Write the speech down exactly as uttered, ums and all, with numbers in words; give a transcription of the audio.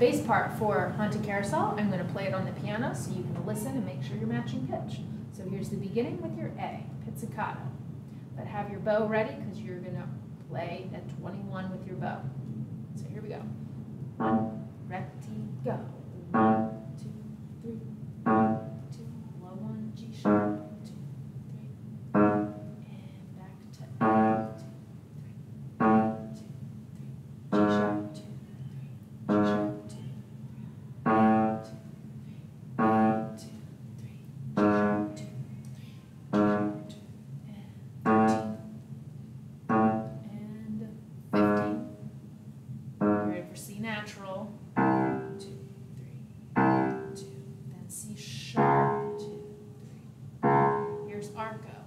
bass part for Haunted Carousel, I'm going to play it on the piano so you can listen and make sure you're matching pitch. So here's the beginning with your A, pizzicato. But have your bow ready because you're going to play at twenty-one with your bow. So here we go. One, ready, go. One, two, three, one, two, low one, G sharp, two, three, and back to A, two, three, one, two, three, G sharp, two, three, G sharp, two, three, one, two, three, one, two, three, G sharp, two, three, G sharp, two, and thirteen, and fifteen. Ready for C natural, two, three, two, then C sharp, two, three. Here's arco.